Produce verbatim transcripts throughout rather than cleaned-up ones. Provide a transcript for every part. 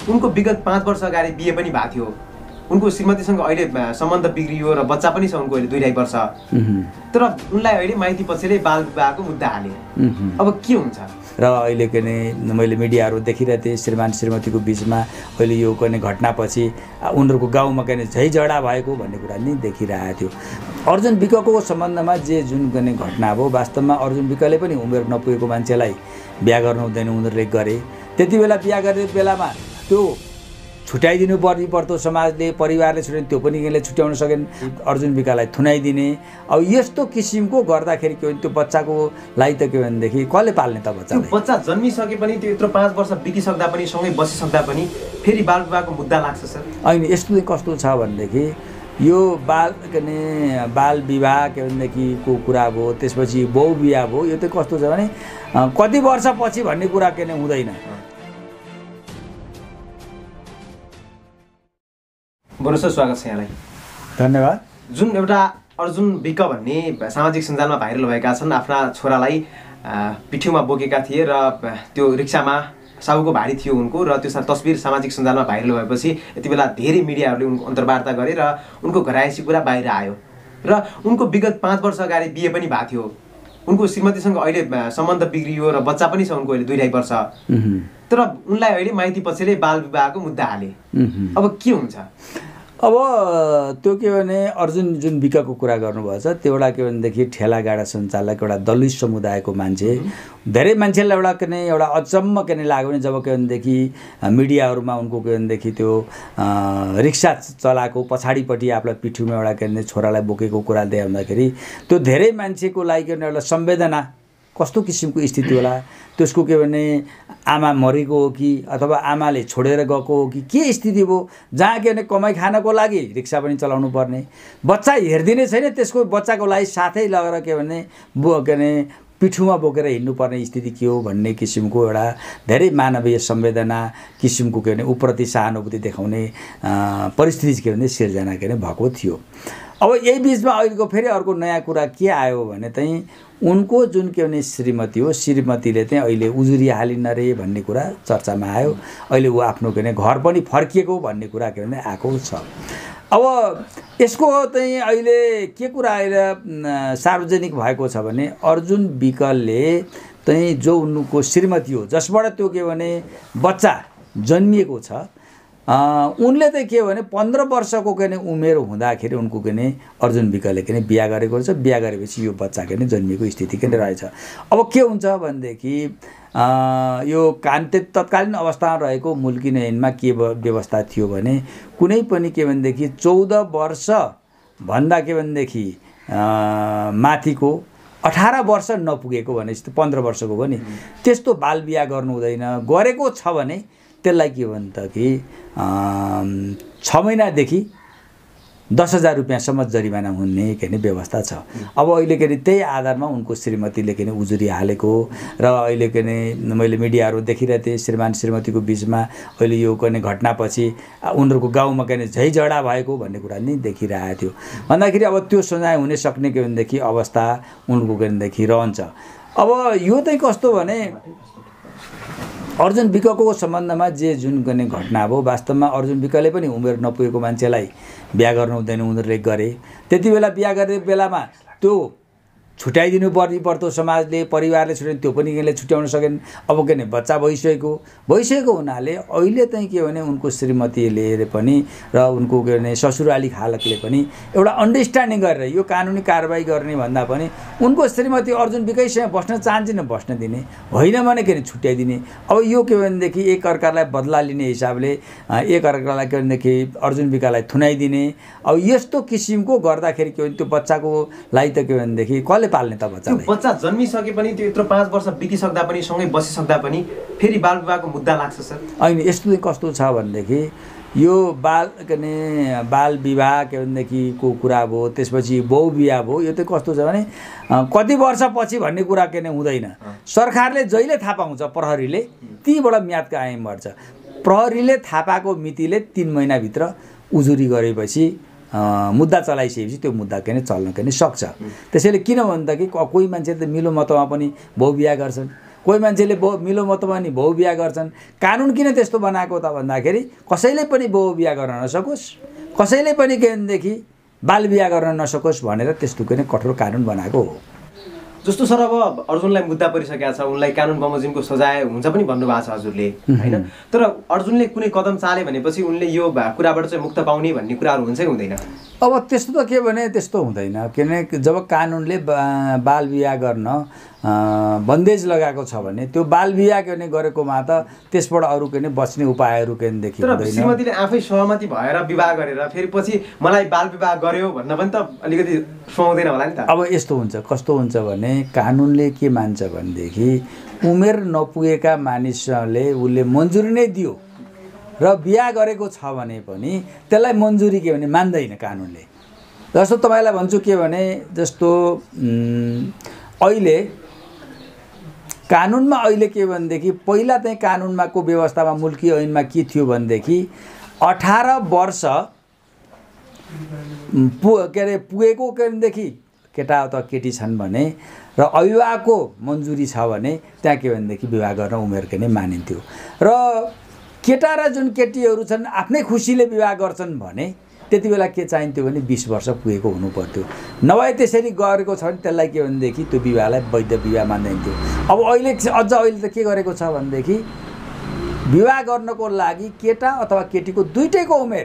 उनको विगत पाँच वर्ष अगाडि बिहे पनि भएको थियो। उनको श्रीमतीसँग अहिले सम्बन्ध बिग्रियो र बच्चा पनि छ उनको अहिले दुई ढाई वर्ष। तर उनलाई अहिले माइती पक्षले बाल विवाहको मुद्दा हाले। अब के हुन्छ? र अहिले पनि मैले मिडियाहरू देखिरहेको थिएँ श्रीमान श्रीमतीको बिचमा अहिले यो कुनै घटनापछि उनीहरूको गाउँमा कुनै झैझगडा भएको भन्ने कुरा नि देखिरहेको थियो। अर्जुन विकको सम्बन्धमा जे जुन कुनै घटना हो वास्तवमा अर्जुन विकले पनि उमेर नपुगेको मान्छेलाई बिहा गर्नु हुँदैन उनीहरूले गरे। त्यति बेला बिहा गर्ने बेलामा त्यो छुट्याइदिनु पर्ने पर्दो समाजले परिवारले छुट्याइ त्यो पनि यसले छुट्याउन सकेन अर्जुन विकालाई थुनाइदिने। अब यस्तो किसिमको गर्दाखेरि के भने त्यो बच्चाको लागि त के भनेदेखि कसले पाल्ने त बच्चा बच्चा जन्मिसके पनि त्यो यत्रो पाँच वर्ष बितिसक्दा पनि सँगै बसिसक्दा पनि फेरि बाल विवाहको मुद्दा लाग्छ सर? होइन यस्तो चाहिँ कस्तो छ भनेदेखि यो बाल के भने बाल विवाह के भनेदेखि को कुरा भयो त्यसपछि बहु विवाह भयो यो चाहिँ कस्तो छ भने कति वर्षपछि भन्ने कुरा के नै हुँदैन। बरु सर स्वागत छ यहाँलाई। धन्यवाद। जुन एउटा अर्जुन विक भन्ने सामाजिक सञ्जालमा भाइरल भएका छन् आफ्ना छोरालाई पिठ्यौमा बोकेका थिए र त्यो रिक्सामा साउको भारी थियो उनको र त्यो तस्बिर सामाजिक सञ्जालमा भाइरल भएपछि यति बेला धेरै मिडियाहरूले उनको अन्तर्वार्ता गरे र उनको घरायसी कुरा बाहिर आयो र उनको विगत पाँच वर्ष अगाडि बिहे पनि भएको थियो। उनको श्रीमतीसँग अहिले सम्बन्ध बिग्रियो र बच्चा पनि छ उनको अहिले दुई ढाई वर्ष। तर उनलाई अहिले माइती पक्षले बाल विवाहको मुद्दा हाले। अब के हुन्छ? अब त्यो के भने अर्जुन जुन विकको कुरा गर्नुभएको छ त्यो एउटा के भनेदेखि ठेला गाडा सञ्चालक एउटा दलित समुदायको मान्छे। धेरै मान्छेलाई एउटा के नै एउटा अचम्म के नै लाग्यो भने जब के भनेदेखि मिडियाहरूमा उनको के भनेदेखि त्यो रिक्सा चलाएको पछाडिपट्टि आफूलाई पिठ्युमा एउटा के भने छोरालाई बोकेको कुरा देखाउँदाखेरि त्यो धेरै मान्छेको लागि के भने एउटा संवेदना कस्तो किसिमको स्थिति होला। त्यसको के भने आमा मरेको हो कि अथवा आमाले छोडेर गएको हो कि के स्थिति भयो जहाँ के भने कमाइ खानको लागि रिक्सा पनि चलाउनु पर्ने बच्चा हेरिदिने छैन त्यसको बच्चाको लागि साथै लगेर के भने बो के भने पिठुमा बोकेर हिँड्नुपर्ने स्थिति के हो भन्ने किसिमको एउटा धेरै मानवीय संवेदना किसिमको के भने उप्रति सहानुभूति देखाउने परिस्थिति के भने सिर्जना के भने भएको थियो। अब यही बिचमा अहिलेको फेरि अर्को नयाँ कुरा के आयो भने चाहिँ उनको जुन के भने श्रीमती हो श्रीमतीले चाहिँ अहिले उजुरी हालिन रे भन्ने कुरा चर्चामा आयो। अहिले ऊ आफ्नो के भने घर पनि फर्किएको भन्ने कुरा के भने आएको छ। अब यसको चाहिँ अहिले के कुरा आएर सार्वजनिक भएको छ भने अर्जुन विकलले चाहिँ जो उनको श्रीमती हो जसबाट त्यो के भने बच्चा जन्मिएको छ उनले चाहिँ के भने पन्ध्र वर्षको के उमेर हुँदाखेरि उनको के अर्जुन विकले के बिहा गरेको रहेछ। बिहा गरेपछि यो बच्चा के जन्मिएको स्थिति के रहेछ। अब के हुन्छ भनेदेखि यो कान्ते तत्कालीन अवस्थामा रहेको मुल्की ऐनमा के व्यवस्था थियो भने कुनै पनि के भनेदेखि चौध वर्ष भन्दा के भनेदेखि माथिको अठारह वर्ष नपुगेको भने जस्तो पन्ध्र वर्षको पनि त्यस्तो बाल बिहा गर्नु हुँदैन। गरेको छ भने त्यसलाई के भन्छ त कि छ महिनादेखि दस हजार रुपियाँसम्म जरिमाना हुने के व्यवस्था छ। अब अहिले के त्यही आधारमा उनको श्रीमतीले के उजुरी हालेको र अहिले के मैले मिडियाहरू देखिरहेको थिएँ श्रीमान श्रीमतीको बिचमा अहिले यो कुनै घटनापछि उनीहरूको गाउँमा के झैझगडा भएको भन्ने कुरा नि देखिरहेको थियो। भन्दाखेरि अब त्यो सजाय हुने सक्ने के भनेदेखि अवस्था उनको के भनेदेखि रहन्छ। अब यो चाहिँ कस्तो भने अर्जुन विकको सम्बन्धमा जे जुन कुनै घटना हो वास्तवमा अर्जुन विकले पनि उमेर नपुगेको मान्छेलाई बिहा गर्नु हुँदैन उनीहरूले गरे। त्यति बेला बिहा गर्ने बेलामा त्यो छुट्याइदिनु पर्ने पर्दो समाजले परिवारले छुट्याइ त्यो पनि यसले छुट्याउन सकेन। अब के भने बच्चा भइसकेको भइसकेको हुनाले अहिले चाहिँ के भने उनको श्रीमतीले पनि र उनको के भने ससुराली खालकले पनि एउटा अन्डरस्ट्यान्डिङ गरेर यो कानुनी कारबाही गर्ने भन्दा पनि उनको श्रीमती अर्जुन विकैसँग बस्न चाहन्छन् बस्न दिने होइन भने के भने छुट्याइदिने। अब यो के भनेदेखि एक अर्कालाई बदला लिने हिसाबले एक अर्कालाई के भनेदेखि अर्जुन विकलाई थुनाइदिने। अब यस्तो किसिमको गर्दाखेरि के भने त्यो बच्चाको लागि त के भनेदेखि कसले पाल्ने त बच्चालाई? बच्चा जन्मिसके पनि त्यो यत्रो पाँच वर्ष बितिसक्दा पनि सँगै बसिसक्दा पनि फेरि बाल विवाहको मुद्दा लाग्छ सर? होइन यस्तो चाहिँ कस्तो छ भनेदेखि यो बाल के भने बाल विवाह के भनेदेखि को कुरा भयो त्यसपछि बहु विवाह भयो यो चाहिँ कस्तो छ भने कति वर्षपछि भन्ने कुरा के नै हुँदैन। सरकारले जहिले थाहा पाउँछ प्रहरीले तीबाट म्याद कायम गर्छ। प्रहरीले थाहा पाएको मितिले तीन महिनाभित्र उजुरी गरेपछि मुद्दा चलाइसकेपछि त्यो मुद्दा के चल्न के सक्छ। त्यसैले किन भन्दा कि कोही मान्छे त मिलो मतमा पनि बहु बिहा गर्छन् कोही मान्छेले बहु मिलो मतमा नि बहु बिहा गर्छन्। कानुन किन त्यस्तो बनाएको त भन्दाखेरि कसैले पनि बहु बिहा गर्न नसकोस्, कसैले पनि के भनेदेखि बाल बिहा गर्न नसकोस् भनेर त्यस्तो किन कठोर कानुन बनाएको हो। जस्तो सर अब अर्जुनलाई मुद्दा परिसकेको छ, उनलाई कानुन बमोजिमको सजाय हुन्छ पनि भन्नुभएको छ हजुरले होइन, तर अर्जुनले कुनै कदम चाले भनेपछि उनले यो कुराबाट चाहिँ मुक्त पाउने भन्ने कुराहरू हुन्छ कि हुँदैन? अब त्यस्तो त के भने त्यस्तो हुँदैन, किनकि जब कानुनले बाल बिहा गर्न बन्देज लगाएको छ भने त्यो बाल बिहा के भने गरेकोमा त त्यसबाट अरू के भने बच्ने उपायहरू के भनेदेखि तर श्रीमतीले आफै सहमति भएर विवाह गरेर फेरि पछि मलाई बाल विवाह गर्यो भन्न पनि त अलिकति सुहाउँदैन होला नि त। अब यस्तो हुन्छ, कस्तो हुन्छ भने कानुनले के मान्छ भनेदेखि उमेर नपुगेका मानिसले उसले मन्जुरी नै दियो र बिहा गरेको छ भने पनि त्यसलाई मन्जुरी के भने मान्दैन कानुनले। जस्तो तपाईँलाई भन्छु के भने जस्तो अहिले कानुनमा अहिले के भनेदेखि पहिला चाहिँ कानुनमा को व्यवस्थामा मुल्की ऐनमा के थियो भनेदेखि अठार वर्ष पु के अरे पुगेको के भनेदेखि केटा अथवा केटी छन् भने र अभिभावकको मन्जुरी छ भने त्यहाँ के भनेदेखि विवाह गर्न उमेर के नै मानिन्थ्यो र केटा र जुन केटीहरू छन् आफ्नै खुसीले विवाह गर्छन् भने त्यति बेला के चाहिन्थ्यो भने बिस वर्ष पुगेको हुनु पर्थ्यो, नभए त्यसरी गरेको छ भने त्यसलाई के भनेदेखि त्यो विवाहलाई वैध विवाह मान्दैन्थ्यो। अब अहिले अझ अहिले त के गरेको छ भनेदेखि विवाह गर्नको लागि केटा अथवा केटीको दुईटैको उमेर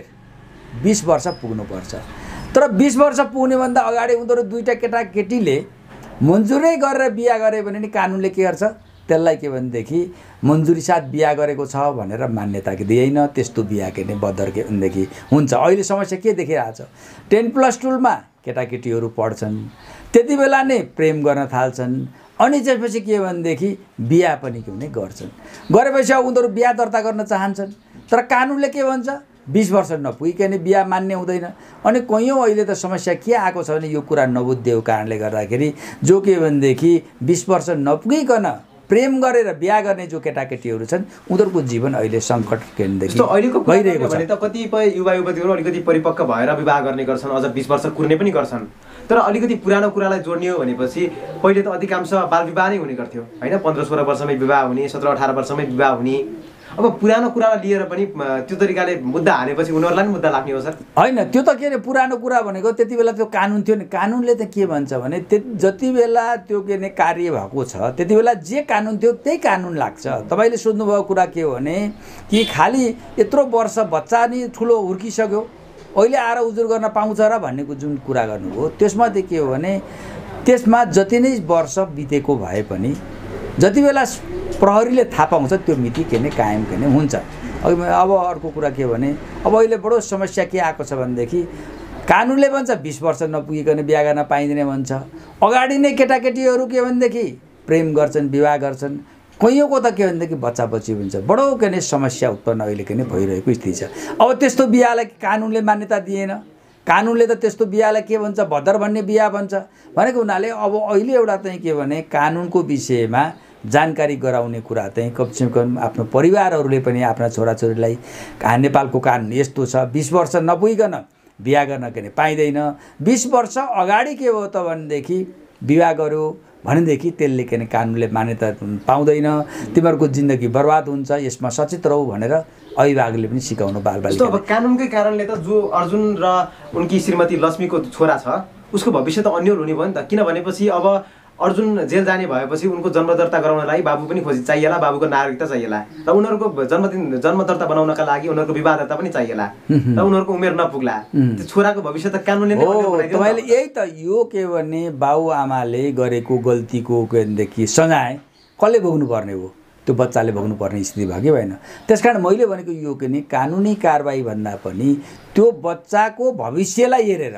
बिस वर्ष पुग्नुपर्छ, तर बिस वर्ष पुग्नेभन्दा अगाडि उनीहरू दुईटा केटा केटीले मन्जुरै गरेर बिहा गरे भने नि कानुनले के गर्छ त्यसलाई के भनेदेखि मन्जुरी साथ बिहा गरेको छ भनेर मान्यता दिएन, त्यस्तो बिहा के नै बदर के भनेदेखि हुन्छ। अहिले समस्या के देखिरहेछ, टेन प्लस टुमा केटाकेटीहरू पढ्छन्, त्यति बेला नै प्रेम गर्न थाल्छन्, अनि त्यसपछि के भनेदेखि बिहा पनि के भने गर्छन्, गरेपछि अब उनीहरू बिहा दर्ता गर्न चाहन्छन्, तर कानुनले के भन्छ बिस वर्ष नपुगिकन बिहा मान्ने हुँदैन। अनि कयौँ अहिले त समस्या के आएको छ भने यो कुरा नबुझ्दिएको कारणले गर्दाखेरि जो के भनेदेखि बिस वर्ष नपुगिकन प्रेम गरेर बिहा गर्ने जो केटाकेटीहरू छन् उनीहरूको जीवन अहिले सङ्कट केन्द्रदेखि अहिलेको गइरहेको छ। त कतिपय युवा युवतीहरू अलिकति परिपक्व भएर विवाह गर्ने गर्छन्, अझ बिस वर्ष कुर्ने पनि गर्छन्, तर अलिकति पुरानो कुरालाई जोड्ने हो भनेपछि पहिले त अधिकांश बाल विवाह नै हुने गर्थ्यो होइन, पन्ध्र सोह्र वर्षमै विवाह हुने, सत्र अठार वर्षमै विवाह हुने। अब पुरानो कुरालाई लिएर पनि त्यो तरिकाले मुद्दा हालेपछि उनीहरूलाई पनि मुद्दा लाग्ने हो सर? होइन, त्यो त के अरे पुरानो कुरा भनेको त्यति बेला त्यो कानुन थियो नि, कानुनले त के भन्छ भने जति बेला त्यो के अरे कार्य भएको छ त्यति बेला जे कानुन थियो त्यही कानुन लाग्छ। तपाईँले सोध्नुभएको कुरा के हो भने कि खालि यत्रो वर्ष बच्चा नि ठुलो हुर्किसक्यो अहिले आएर उजुर गर्न पाउँछ र भन्नेको जुन कुरा गर्नुभयो त्यसमा चाहिँ के हो भने त्यसमा जति नै वर्ष बितेको भए पनि जति बेला प्रहरीले थाहा पाउँछ त्यो मिति के नै कायम के नै हुन्छ। अब अब अर्को कुरा के भने अब अहिले बडो समस्या के आएको छ भनेदेखि कानुनले भन्छ बिस वर्ष नपुगिकन बिहा गर्न पाइँदैन भन्छ, अगाडि नै केटाकेटीहरू के भनेदेखि प्रेम गर्छन्, विवाह गर्छन्, कैयौँको त के भनेदेखि बच्चा बच्ची हुन्छ, बडो के नै समस्या उत्पन्न अहिले के नै भइरहेको स्थिति छ। अब त्यस्तो बिहालाई कानुनले मान्यता दिएन, कानुनले त त्यस्तो बिहालाई के भन्छ भद्दर भन्ने बिहा भन्छ भनेको हुनाले अब अहिले एउटा चाहिँ के भने कानुनको विषयमा जानकारी गराउने कुरा चाहिँ कमसेकम आफ्नो परिवारहरूले पनि आफ्ना छोराछोरीलाई नेपालको कानुन यस्तो छ, बिस वर्ष नपुगिकन बिहा गर्न के पाइँदैन, बिस वर्ष अगाडि के हो त भनेदेखि विवाह गर्यो भनेदेखि त्यसले के कानुनले मान्यता पाउँदैन, तिमीहरूको जिन्दगी बर्बाद हुन्छ, यसमा सचेत रहौ भनेर अभिभावकले पनि सिकाउनु बालबालिका। अब कानुनकै कारणले त जो अर्जुन र उनकी श्रीमती लक्ष्मीको छोरा छ उसको भविष्य त अन्यल हुने भयो नि त, किनभनेपछि अब अर्जुन जेल जाने भएपछि उनको जन्म दर्ता गराउनलाई बाबु पनि खोजी चाहिएला, बाबुको नागरिकता चाहिएला र उनीहरूको जन्मदिन जन्म दर्ता बनाउनका लागि उनीहरूको विवाह दर्ता पनि चाहिएला र उनीहरूको उमेर नपुग्ला, त्यो छोराको भविष्य त कानुनले नै बनाइदियो। तपाईँले यही त यो के भने बाउ आमाले गरेको गल्तीको केदेखि सजाय कसले भोग्नुपर्ने हो, त्यो बच्चाले भोग्नुपर्ने स्थिति भयो कि भएन। त्यसकारण मैले भनेको यो के नि कानुनी कारबाही भन्दा पनि त्यो बच्चाको भविष्यलाई हेरेर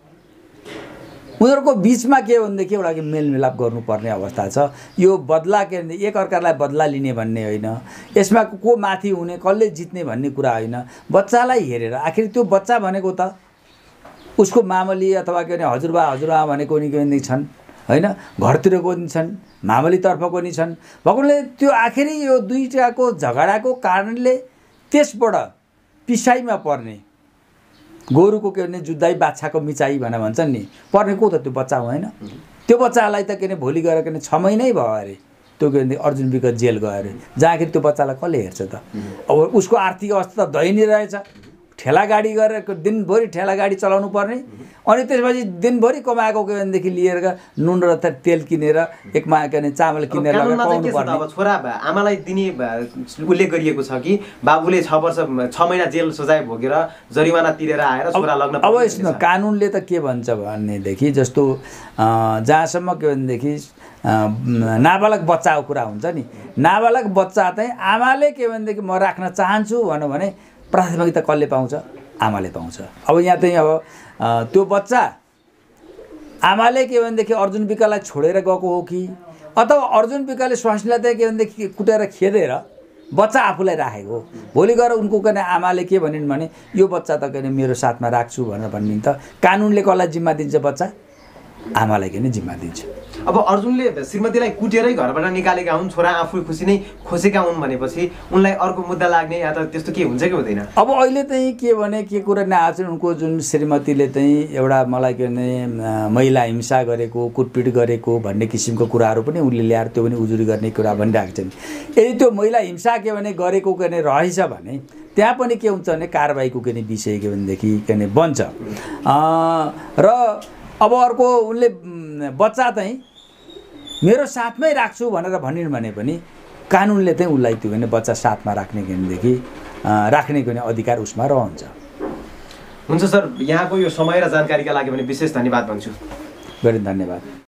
उनीहरूको बिचमा के भनेदेखि एउटा मेलमिलाप गर्नुपर्ने अवस्था छ। यो बदला के भने एक अर्कालाई बदला लिने भन्ने होइन, यसमा को माथि हुने कसले जित्ने भन्ने कुरा होइन, बच्चालाई हेरेर आखिर त्यो बच्चा भनेको त उसको मामली अथवा के भने हजुरबा हजुरबा भनेको नि के भने छन् होइन, घरतिरको नि छन्, मामलीतर्फको नि छन्, भगवान्ले त्यो आखिरी यो दुईटाको झगडाको कारणले त्यसबाट पिसाइमा पर्ने गोरुको के भने जुत्दै बाछाको मिचाइ भनेर भन्छन् नि, पर्ने को त त्यो बच्चा होइन, त्यो बच्चालाई त के भने भोलि गएर के छ महिनै भयो अरे त्यो के भनेदेखि अर्जुन विक जेल गयो अरे जहाँखेरि त्यो बच्चालाई कसले हेर्छ त अब उसको आर्थिक अवस्था त दयनीय रहेछ ठेला गाडी गरेर दिनभरि ठेला गाडी चलाउनु पर्ने अनि त्यसपछि दिनभरि कमाएको के भनेदेखि लिएर नुन र तेल किनेर एकमा के भने चामल किनेर लगेर पाउनु पर्ने अब छोरा आमालाई दिने उल्लेख गरिएको छ कि बाबुले छ वर्ष छ महिना जेल सजाय भोगेर जरिवाना तिरेर आएर छोरा लग्न अब यसमा कानुनले त के भन्छ भनेदेखि जस्तो जहाँसम्म के भनेदेखि नाबालक बच्चाको कुरा हुन्छ नि नाबालक बच्चा चाहिँ आमाले के भनेदेखि म राख्न चाहन्छु भनौँ भने प्राथमिकता कसले पाउँछ आमाले पाउँछ अब यहाँ चाहिँ अब त्यो बच्चा आमाले के भनेदेखि अर्जुन विकलाई छोडेर गएको हो कि अथवा अर्जुन विकले स्वास्नीलाई चाहिँ के भनेदेखि कुटेर खेदेर बच्चा आफूलाई राखेको हो भोलि गएर उनको के आमाले के भनिन् भने यो बच्चा त के मेरो साथमा राख्छु भनेर भनिन् त कानुनले कसलाई जिम्मा दिन्छ बच्चा आमालाई के जिम्मा दिन्छ अब अर्जुनले श्रीमतीलाई कुटेरै घरबाट निकालेका हुन् छोरा आफू खुसी नै खोसेका हुन् भनेपछि उनलाई अर्को मुद्दा लाग्ने या त त्यस्तो के हुन्छ कि हुँदैन अब अहिले चाहिँ के भने के कुरा नआछ उनको जुन श्रीमतीले चाहिँ एउटा मलाई के भने महिला हिंसा गरेको कुटपिट गरेको भन्ने किसिमको कुराहरू पनि उनले ल्याएर त्यो पनि उजुरी गर्ने कुरा भनिरहेको छन् यदि त्यो महिला हिंसा के भने गरेको के भने रहेछ भने त्यहाँ पनि के हुन्छ भने कारबाहीको के विषय के भनेदेखि के भने बन्छ र अब अर्को उनले बच्चा चाहिँ मेरो साथमै राख्छु भनेर भनिन् भने पनि कानुनले चाहिँ उसलाई त्यो भने बच्चा साथमा राख्ने भनेदेखि राख्ने भने अधिकार उसमा रहन्छ हुन्छ सर यहाँको यो समय र जानकारीका लागि पनि विशेष धन्यवाद भन्छु गरे धन्यवाद